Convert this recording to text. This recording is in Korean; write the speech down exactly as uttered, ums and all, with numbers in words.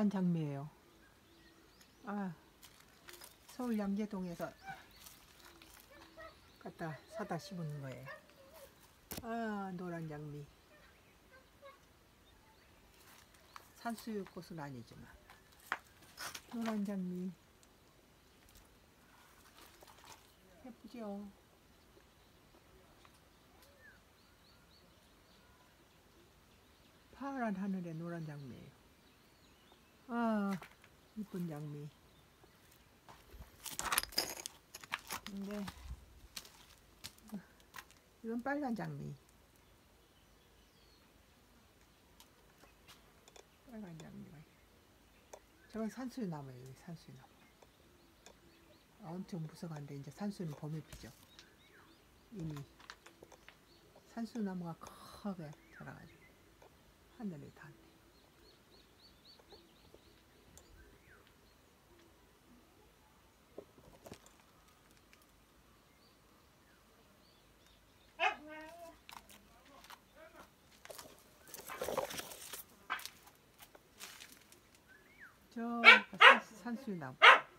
노란 장미예요. 아, 서울 양재동에서 갖다 사다 심은 거예요. 아, 노란 장미. 산수유꽃은 아니지만 노란 장미 예쁘죠? 파란 하늘에 노란 장미예요. 아, 이쁜 장미. 근데 이건 빨간 장미. 빨간 장미가. 저건 산수유나무예요. 산수유나무. 엄청 무성한데 이제 산수유는 봄에 피죠. 이미 산수유나무가 크게 자라가지고 하늘에 닿네. 저 산수유나무.